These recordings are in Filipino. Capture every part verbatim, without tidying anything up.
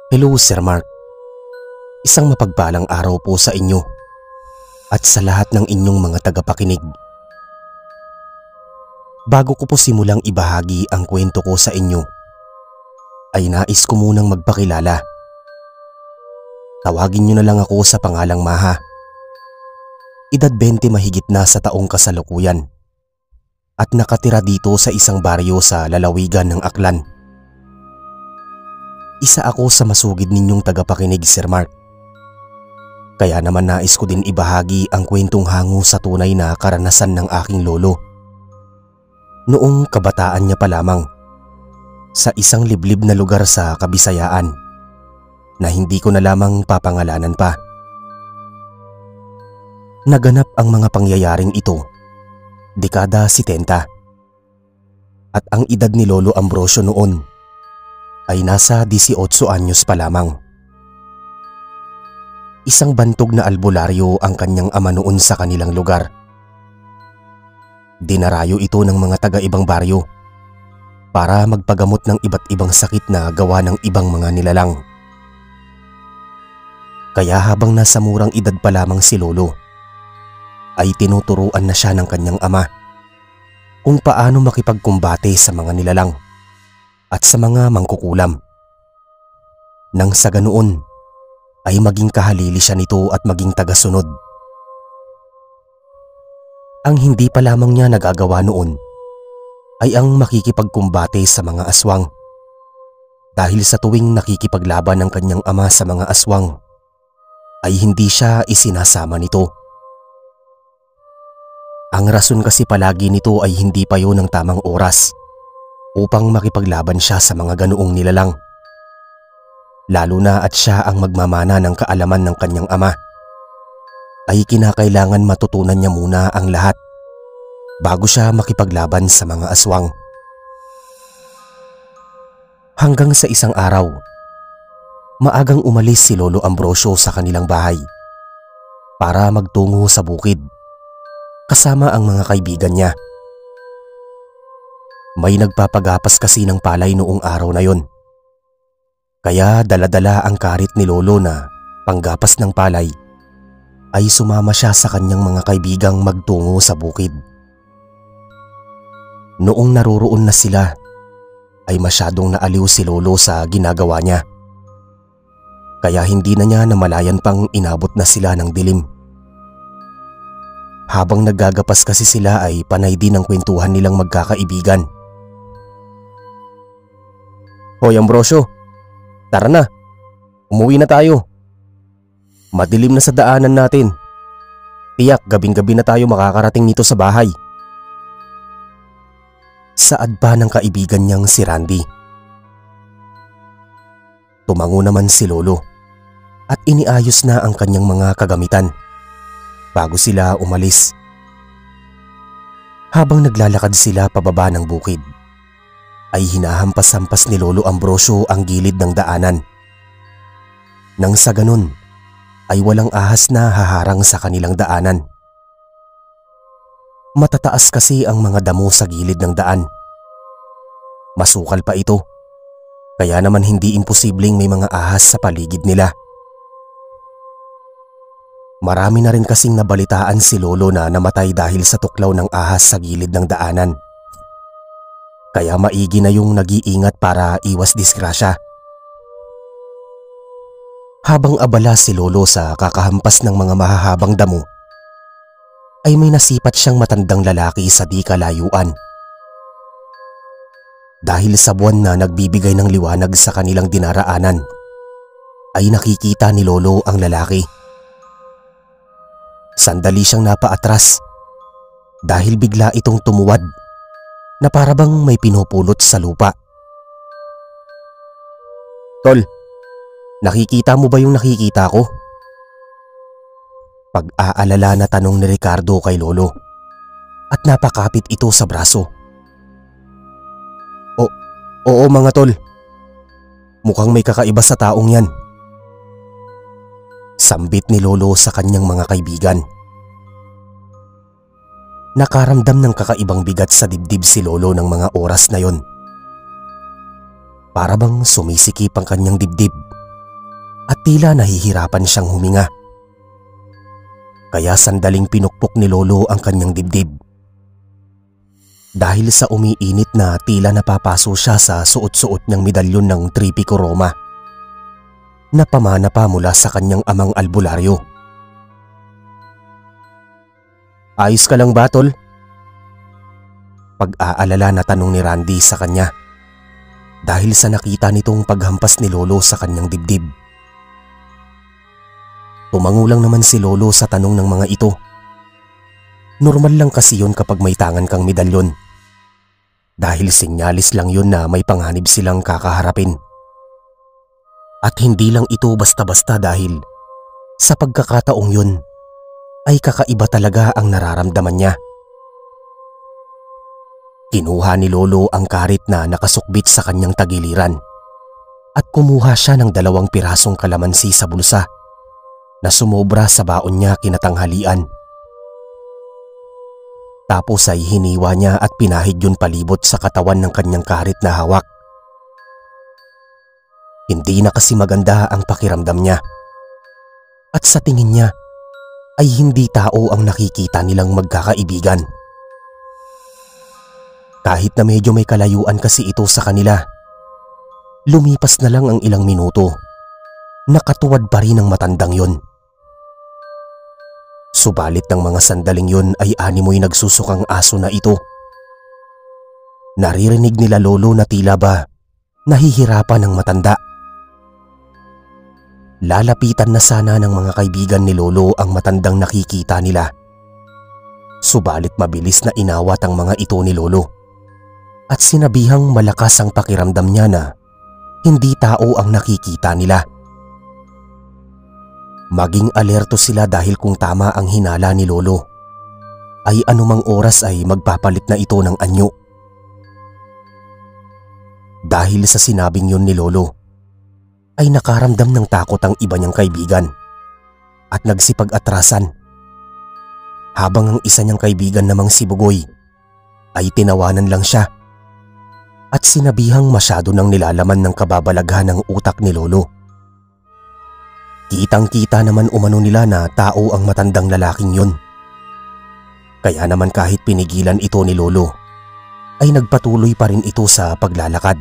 Hello Sir Mark. Isang mapagpalang araw po sa inyo at sa lahat ng inyong mga tagapakinig. Bago ko po simulang ibahagi ang kwento ko sa inyo, ay nais ko munang magpakilala. Tawagin niyo na lang ako sa pangalang Maha. Edad twenty mahigit na sa taong kasalukuyan at nakatira dito sa isang baryo sa lalawigan ng Aklan. Isa ako sa masugid ninyong tagapakinig, Sir Mark. Kaya naman nais ko din ibahagi ang kwentong hango sa tunay na karanasan ng aking lolo. Noong kabataan niya pa lamang, sa isang liblib na lugar sa Kabisayaan na hindi ko na lamang papangalanan pa. Naganap ang mga pangyayaring ito, dekada setenta. At ang edad ni Lolo Ambrosio noon ay nasa eighteen anyos pa lamang. Isang bantog na albularyo ang kanyang ama noon sa kanilang lugar. Dinarayo ito ng mga taga-ibang baryo para magpagamot ng iba't ibang sakit na gawa ng ibang mga nilalang. Kaya habang nasa murang edad pa lamang si Lolo, ay tinuturuan na siya ng kanyang ama kung paano makipagkumbate sa mga nilalang at sa mga mangkukulam. Nang sa ganoon ay maging kahalili siya nito at maging tagasunod. Ang hindi pa lamang niya nagagawa noon ay ang makikipagkumbate sa mga aswang, dahil sa tuwing nakikipaglaban ng kanyang ama sa mga aswang ay hindi siya isinasama nito. Ang rason kasi palagi nito ay hindi pa yun ang tamang oras upang makipaglaban siya sa mga ganoong nilalang. Lalo na at siya ang magmamana ng kaalaman ng kanyang ama, ay kinakailangan matutunan niya muna ang lahat bago siya makipaglaban sa mga aswang. Hanggang sa isang araw, maagang umalis si Lolo Ambrosio sa kanilang bahay para magtungo sa bukid kasama ang mga kaibigan niya. May nagpapagapas kasi ng palay noong araw na yon. Kaya dala-dala ang karit ni Lolo na panggapas ng palay ay sumama siya sa kanyang mga kaibigang magtungo sa bukid. Noong naroroon na sila ay masyadong naaliw si Lolo sa ginagawa niya. Kaya hindi na niya namalayan pang inabot na sila ng dilim. Habang naggagapas kasi sila ay panay din ang kwentuhan nilang magkakaibigan. Hoy Ambrosio, tara na, umuwi na tayo. Madilim na sa daanan natin. Tiyak gabing-gabi na tayo makakarating nito sa bahay. Saad pa ng kaibigan niyang si Randy. Tumango naman si Lolo at iniayos na ang kanyang mga kagamitan bago sila umalis. Habang naglalakad sila pababa ng bukid, ay hinahampas-hampas ni Lolo Ambrosio ang gilid ng daanan. Nang sa ganun, ay walang ahas na haharang sa kanilang daanan. Matataas kasi ang mga damo sa gilid ng daan. Masukal pa ito, kaya naman hindi imposibleng may mga ahas sa paligid nila. Marami na rin kasing nabalitaan si Lolo na namatay dahil sa tuklaw ng ahas sa gilid ng daanan. Kaya maigi na yung nag-iingat para iwas disgrasya. Habang abala si Lolo sa kakahampas ng mga mahahabang damo, ay may nasipat siyang matandang lalaki sa di kalayuan. Dahil sa buwan na nagbibigay ng liwanag sa kanilang dinaraanan, ay nakikita ni Lolo ang lalaki. Sandali siyang napaatras dahil bigla itong tumuwad na parabang may pinupulot sa lupa. Tol, nakikita mo ba yung nakikita ko? Pag-aalala na tanong ni Ricardo kay Lolo at napakapit ito sa braso. O, oo mga tol, mukhang may kakaiba sa taong yan. Sambit ni Lolo sa kanyang mga kaibigan. Nakaramdam ng kakaibang bigat sa dibdib si Lolo ng mga oras na yon. Para bang sumisikip ang kanyang dibdib Tila nahihirapan siyang huminga. Kaya sandaling pinukpok ni Lolo ang kanyang dibdib. Dahil sa umiinit na tila napapaso siya sa suot-suot niyang medalyon ng Tripico Roma na pamana pa mula sa kanyang amang albularyo. Ayos ka lang ba, tol? Pag-aalala na tanong ni Randy sa kanya dahil sa nakita nitong paghampas ni Lolo sa kanyang dibdib. Tumango lang naman si Lolo sa tanong ng mga ito. Normal lang kasi yun kapag may tangan kang medalyon. Dahil sinyalis lang yun na may panganib silang kakaharapin. At hindi lang ito basta-basta dahil sa pagkakataong yun ay kakaiba talaga ang nararamdaman niya. Kinuha ni Lolo ang karit na nakasukbit sa kanyang tagiliran at kumuha siya ng dalawang pirasong kalamansi sa bulsa na sumobra sa baon niya kinatanghalian. Tapos ay hiniwa niya at pinahid yun palibot sa katawan ng kanyang karit na hawak. Hindi na kasi maganda ang pakiramdam niya. At sa tingin niya ay hindi tao ang nakikita nilang magkakaibigan. Kahit na medyo may kalayuan kasi ito sa kanila, lumipas na lang ang ilang minuto, nakatuwad pa rin ang matandang yun. Subalit ng mga sandaling yun ay animoy nagsusukang aso na ito. Naririnig nila Lolo na tila ba nahihirapan ang matanda. Lalapitan na sana ng mga kaibigan ni Lolo ang matandang nakikita nila. Subalit mabilis na inawat ang mga ito ni Lolo at sinabihang malakas ang pakiramdam niya na hindi tao ang nakikita nila. Maging alerto sila dahil kung tama ang hinala ni Lolo, ay anumang oras ay magpapalit na ito ng anyo. Dahil sa sinabing yun ni Lolo, ay nakaramdam ng takot ang iba niyang kaibigan at nagsipag-atrasan. Habang ang isa niyang kaibigan namang si Bugoy ay tinawanan lang siya at sinabihang masyado nang nilalaman ng kababalaghan ng utak ni Lolo. Kitang-kita naman umano nila na tao ang matandang lalaking yun. Kaya naman kahit pinigilan ito ni Lolo, ay nagpatuloy pa rin ito sa paglalakad.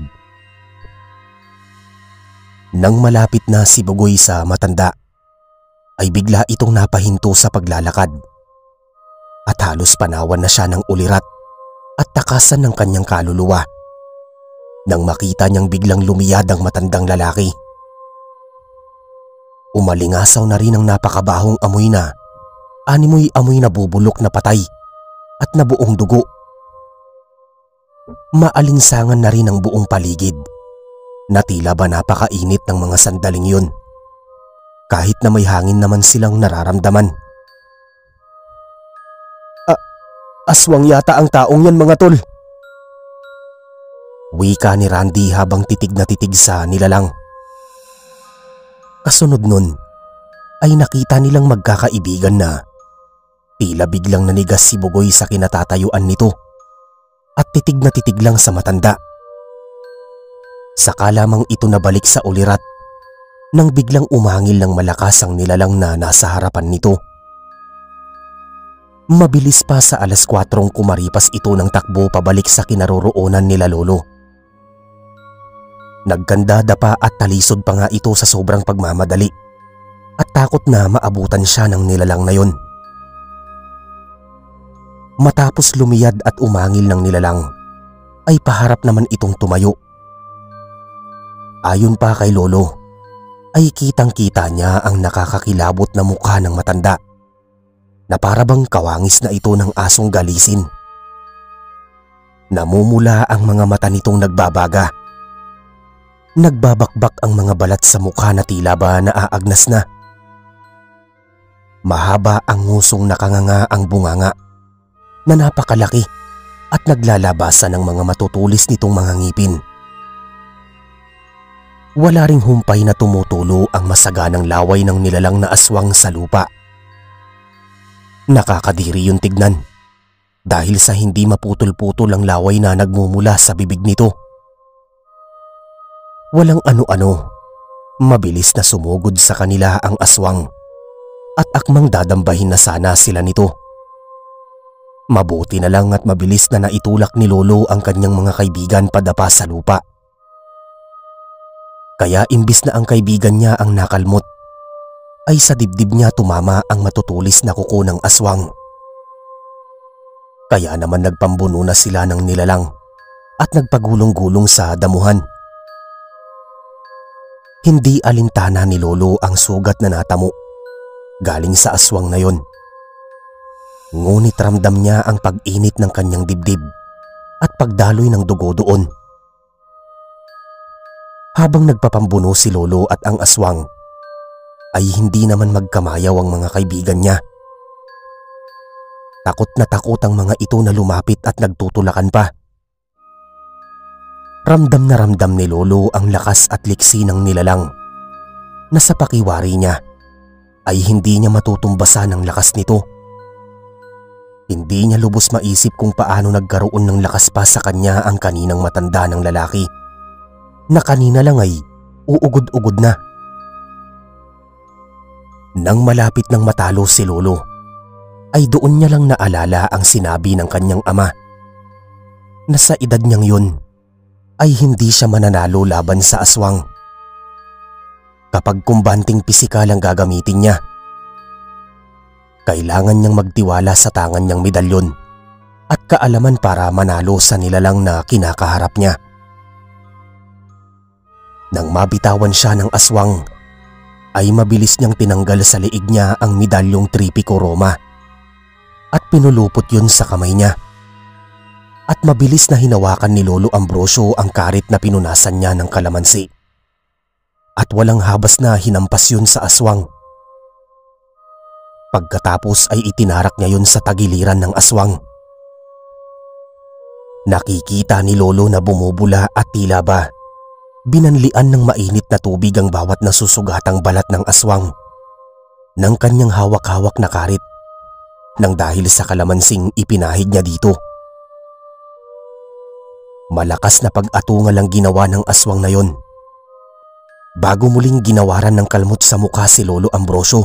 Nang malapit na si Bugoy sa matanda, ay bigla itong napahinto sa paglalakad. At halos panawan na siya ng ulirat at takasan ng kanyang kaluluwa nang makita niyang biglang lumiyad ang matandang lalaki. Umalingasaw na rin ang napakabahong amoy na animoy amoy na bubulok na patay at nabuong dugo. Maalinsangan na rin ang buong paligid na tila ba napakainit ng mga sandaling yun kahit na may hangin naman silang nararamdaman. A- aswang yata ang taong yan, mga tol. Wika ni Randy habang titig na titig sa nilalang. Kasunod nun ay nakita nilang magkakaibigan na tila biglang nanigas si Bugoy sa kinatatayuan nito at titig na titig lang sa matanda. Saka lamang ito nabalik sa ulirat nang biglang umangil ng malakas ang nilalang na nasa harapan nito. Mabilis pa sa alas kwatrong kumaripas ito ng takbo pabalik sa kinaroroonan nila Lolo. Nagkandada pa at talisod pa nga ito sa sobrang pagmamadali at takot na maabutan siya ng nilalang na yon. Matapos lumiyad at umangil ng nilalang, ay paharap naman itong tumayo. Ayon pa kay Lolo, ay kitang-kita niya ang nakakakilabot na mukha ng matanda na parabang kawangis na ito ng asong galisin. Namumula ang mga mata nitong nagbabaga. Nagbabakbak ang mga balat sa mukha na tila ba naaagnas na. Mahaba ang ngusong nakanganga ang bunganga na napakalaki at naglalabasan ng mga matutulis nitong mga ngipin. Wala ring humpay na tumutulo ang masaganang laway ng nilalang na aswang sa lupa. Nakakadiri yung tignan dahil sa hindi maputol-putol ang laway na nagmumula sa bibig nito. Walang ano-ano, Mabilis na sumugod sa kanila ang aswang at akmang dadambahin na sana sila nito. Mabuti na lang at mabilis na naitulak ni Lolo ang kanyang mga kaibigan padapa sa lupa. Kaya imbis na ang kaibigan niya ang nakalmot, ay sa dibdib niya tumama ang matutulis na kuko ng aswang. Kaya naman nagpambuno na sila ng nilalang at nagpagulong-gulong sa damuhan. Hindi alintana ni Lolo ang sugat na natamo galing sa aswang na yon. Ngunit ramdam niya ang pag-init ng kanyang dibdib at pagdaloy ng dugo doon. Habang nagpapambuno si Lolo at ang aswang, ay hindi naman magkamayaw ang mga kaibigan niya. Takot na takot ang mga ito na lumapit at nagtutulakan pa. Ramdam na ramdam ni Lolo ang lakas at liksi ng nilalang na sa pakiwari niya ay hindi niya matutumbasan ang lakas nito. Hindi niya lubos maisip kung paano nagkaroon ng lakas pa sa kanya ang kaninang matanda ng lalaki na kanina lang ay uugod-ugod na. Nang malapit ng matalo si Lolo, ay doon niya lang naalala ang sinabi ng kanyang ama na sa edad niyang yun ay hindi siya mananalo laban sa aswang. Kapag kumbanting pisikal ang gagamitin niya, kailangan niyang magtiwala sa tangan niyang medalyon at kaalaman para manalo sa nilalang na kinakaharap niya. Nang mabitawan siya ng aswang, ay mabilis niyang tinanggal sa liig niya ang medalyong Tripiko Roma at pinulupot yun sa kamay niya. At mabilis na hinawakan ni Lolo Ambrosio ang karit na pinunasan niya ng kalamansi. At walang habas na hinampas yun sa aswang. Pagkatapos ay itinarak niya yun sa tagiliran ng aswang. Nakikita ni Lolo na bumubula at tila ba binanlian ng mainit na tubig ang bawat nasusugatang balat ng aswang ng kanyang hawak-hawak na karit nang dahil sa kalamansing ipinahid niya dito. Malakas na pag-atungal ang ginawa ng aswang na yon bago muling ginawaran ng kalmot sa mukha si Lolo Ambrosio.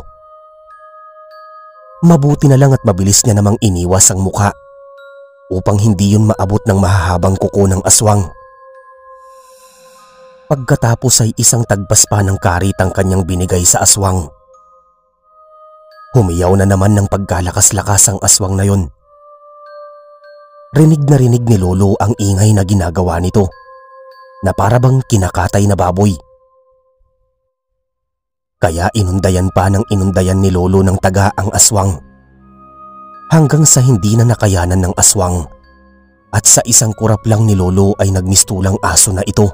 Mabuti na lang at mabilis niya namang iniwas ang mukha upang hindi yun maabot ng mahahabang kuko ng aswang. Pagkatapos ay isang tagpas pa ng karit ang kanyang binigay sa aswang. Humiyaw na naman ng pagkalakas-lakas ang aswang na yon. Rinig na rinig ni Lolo ang ingay na ginagawa nito na parabang kinakatay na baboy. Kaya inundayan pa ng inundayan ni Lolo ng taga ang aswang hanggang sa hindi na nakayanan ng aswang at sa isang kurap lang ni Lolo ay nagmistulang aso na ito.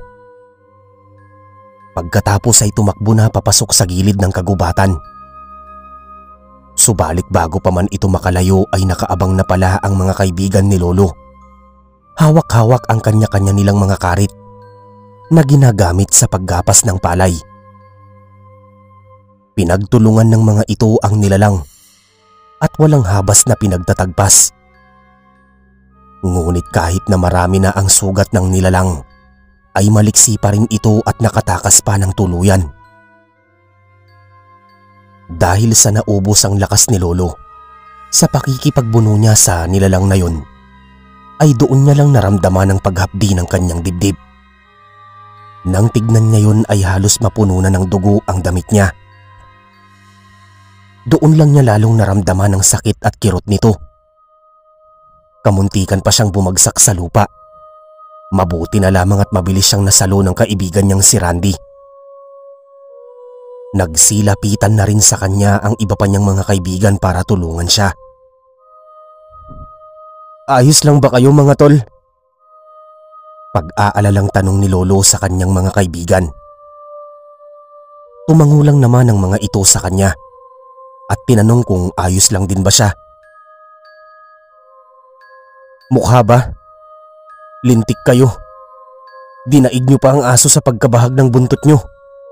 Pagkatapos ay tumakbo na papasok sa gilid ng kagubatan. Subalit bago pa man ito makalayo ay nakaabang na pala ang mga kaibigan ni Lolo. Hawak-hawak ang kanya-kanya nilang mga karit na ginagamit sa paggapas ng palay. Pinagtulungan ng mga ito ang nilalang at walang habas na pinagtatagpas. Ngunit kahit na marami na ang sugat ng nilalang, ay maliksi pa rin ito at nakatakas pa ng tuluyan. Dahil sa naubos ang lakas ni Lolo, sa pakikipagbuno niya sa nilalang na yun, ay doon niya lang naramdaman ang paghapdi ng kanyang dibdib. Nang tignan niya yun ay halos mapuno na ng dugo ang damit niya. Doon lang niya lalong naramdaman ang sakit at kirot nito. Kamuntikan pa siyang bumagsak sa lupa. Mabuti na lamang at mabilis siyang nasalo ng kaibigan niyang si Randy. Nagsilapitan na rin sa kanya ang iba pa niyang mga kaibigan para tulungan siya. "Ayos lang ba kayo mga tol?" Pag-aalalang tanong ni Lolo sa kanyang mga kaibigan. Tumangulang naman ang mga ito sa kanya at tinanong kung ayos lang din ba siya. "Mukha ba? Lintik kayo. Dinaig niyo pa ang aso sa pagkabahag ng buntot niyo."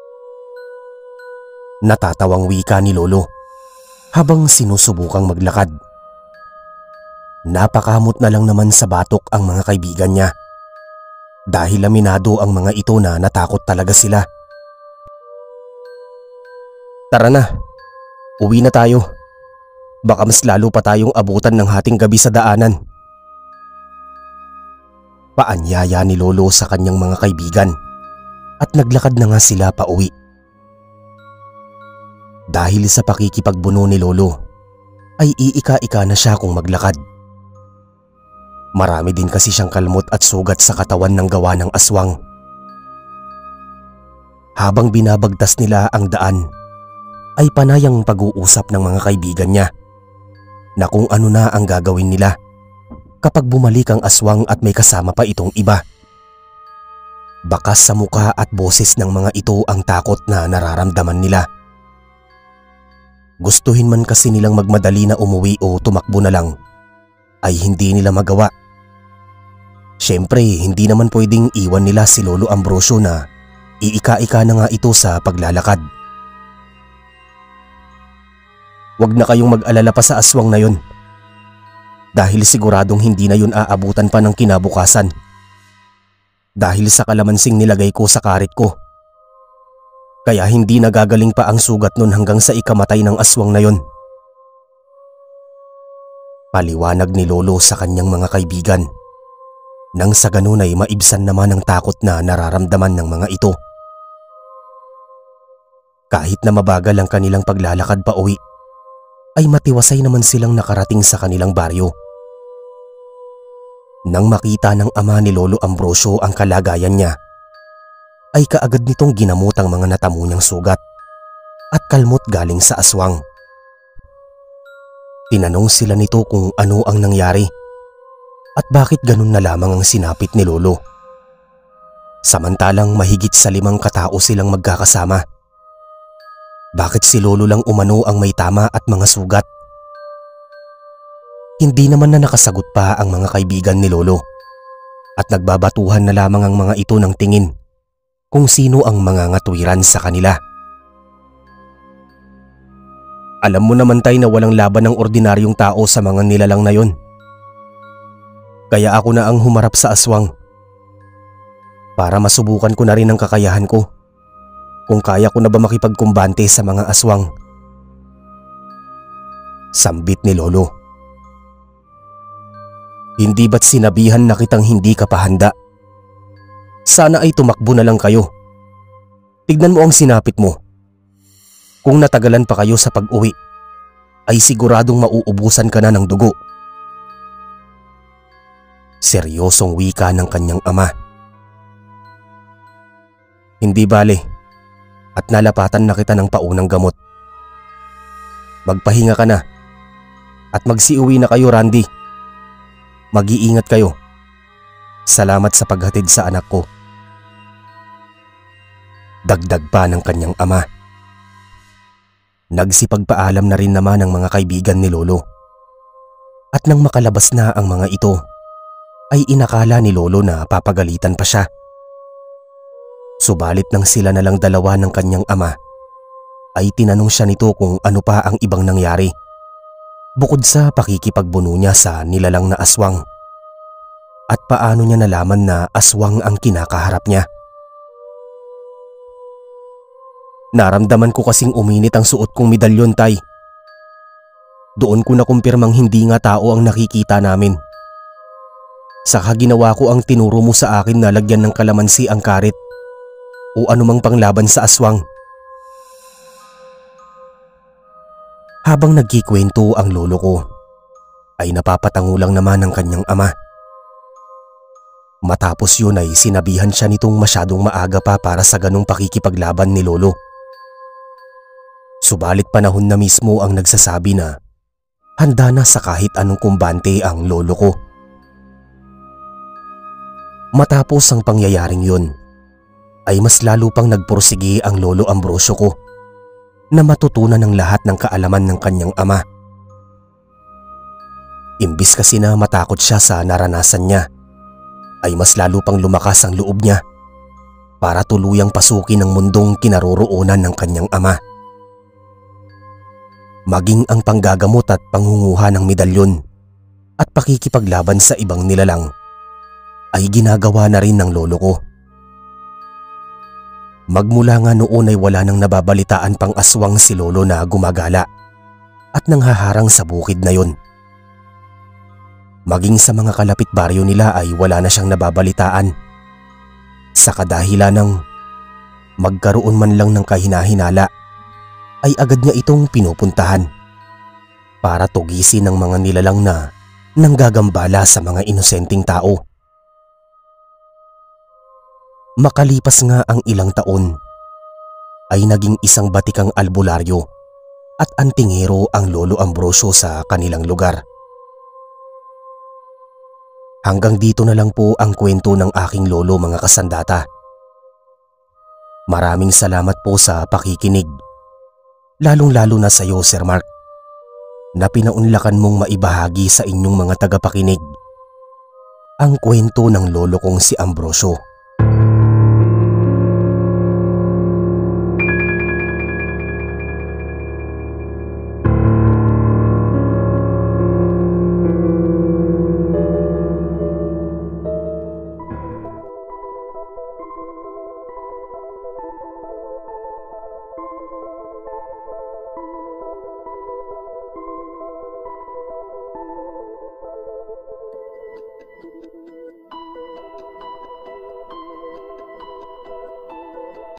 Natatawang wika ni Lolo habang sinusubukang maglakad. Napakamot na lang naman sa batok ang mga kaibigan niya dahil laminado ang mga ito na natakot talaga sila. Tara na, uwi na tayo. Baka mas lalo pa tayong abutan ng hating gabi sa daanan. Paanyaya ni Lolo sa kanyang mga kaibigan at naglakad na nga sila pa uwi. Dahil sa pakikipagbuno ni Lolo ay iika-ika na siya kung maglakad. Marami din kasi siyang kalmot at sugat sa katawan ng gawa ng aswang. Habang binabagtas nila ang daan ay panayang pag-uusap ng mga kaibigan niya na kung ano na ang gagawin nila kapag bumalik ang aswang at may kasama pa itong iba. Bakas sa muka at boses ng mga ito ang takot na nararamdaman nila. Gustuhin man kasi nilang magmadali na umuwi o tumakbo na lang, ay hindi nila magawa. Siyempre, hindi naman pwedeng iwan nila si Lolo Ambrosio na iika-ika na nga ito sa paglalakad. Huwag na kayong mag-alala pa sa aswang na yun. Dahil siguradong hindi na yun aabutan pa ng kinabukasan. Dahil sa kalamansing nilagay ko sa karit ko. Kaya hindi nagagaling pa ang sugat nun hanggang sa ikamatay ng aswang na yun. Paliwanag ni Lolo sa kanyang mga kaibigan. Nang sa ganun ay maibsan naman ang takot na nararamdaman ng mga ito. Kahit na mabagal ang kanilang paglalakad pa uwi, ay matiwasay naman silang nakarating sa kanilang baryo. Nang makita ng ama ni Lolo Ambrosio ang kalagayan niya, ay kaagad nitong ginamot ang mga natamo niyang sugat at kalmot galing sa aswang. Tinanong sila nito kung ano ang nangyari at bakit ganun na lamang ang sinapit ni Lolo. Samantalang mahigit sa limang katao silang magkakasama. Bakit si Lolo lang umano ang may tama at mga sugat? Hindi naman na nakasagot pa ang mga kaibigan ni Lolo at nagbabatuhan na lamang ang mga ito ng tingin kung sino ang mga ngatwiran sa kanila. Alam mo naman tay na walang laban ng ordinaryong tao sa mga nilalang na yon. Kaya ako na ang humarap sa aswang para masubukan ko na rin ang kakayahan ko kung kaya ko na ba makipagkumbante sa mga aswang. Sambit ni Lolo. Hindi ba't sinabihan na kitang hindi ka pa handa? Sana ay tumakbo na lang kayo. Tignan mo ang sinapit mo. Kung natagalan pa kayo sa pag-uwi, ay siguradong mauubusan ka na ng dugo. Seryosong wika ng kanyang ama. Hindi bale, at nalapatan na kita ng paunang gamot. Magpahinga ka na, at magsiuwi na kayo, Randy. Mag-iingat kayo. Salamat sa paghatid sa anak ko. Dagdag pa ng kanyang ama. Nagsipagpaalam na rin naman ang mga kaibigan ni Lolo. At nang makalabas na ang mga ito, ay inakala ni Lolo na papagalitan pa siya. Subalit nang sila na lang dalawa ng kanyang ama, ay tinanong siya nito kung ano pa ang ibang nangyari. Bukod sa pakikipagbuno niya sa nilalang na aswang. At paano niya nalaman na aswang ang kinakaharap niya. Naramdaman ko kasing uminit ang suot kong medalyon, tay. Doon ko nakumpirmang hindi nga tao ang nakikita namin. Saka ginawa ko ang tinuro mo sa akin na lagyan ng kalamansi ang karit o anumang panglaban sa aswang. Habang nagkikwento ang lolo ko, ay napapatango lang naman ang kanyang ama. Matapos yun ay sinabihan siya nitong masyadong maaga pa para sa ganong pakikipaglaban ni Lolo. Subalit panahon na mismo ang nagsasabi na handa na sa kahit anong kumbante ang lolo ko. Matapos ang pangyayaring yun, ay mas lalo pang nagpursige ang Lolo Ambrosio ko na matutunan ng lahat ng kaalaman ng kanyang ama. Imbis kasi na matakot siya sa naranasan niya, ay mas lalo pang lumakas ang loob niya para tuluyang pasukin ang mundong kinaroroonan ng kanyang ama. Maging ang panggagamot at pangunguha ng medalyon at pakikipaglaban sa ibang nilalang ay ginagawa na rin ng lolo ko. Magmula nga noon ay wala nang nababalitaan pang aswang si lolo na gumagala at nanghaharang sa bukid na yon. Maging sa mga kalapit baryo nila ay wala na siyang nababalitaan. Sa kadahilan ng magkaroon man lang ng kahinahinala ay agad niya itong pinupuntahan para tugisin ng mga nilalang na nanggagambala sa mga inosenteng tao. Makalipas nga ang ilang taon ay naging isang batikang albularyo at antingero ang Lolo Ambrosio sa kanilang lugar. Hanggang dito na lang po ang kwento ng aking lolo, mga kasandata. Maraming salamat po sa pakikinig, lalong-lalo na sa iyo, Sir Mark, na pinaunlakan mong maibahagi sa inyong mga tagapakinig ang kwento ng lolo kong si Ambrosio.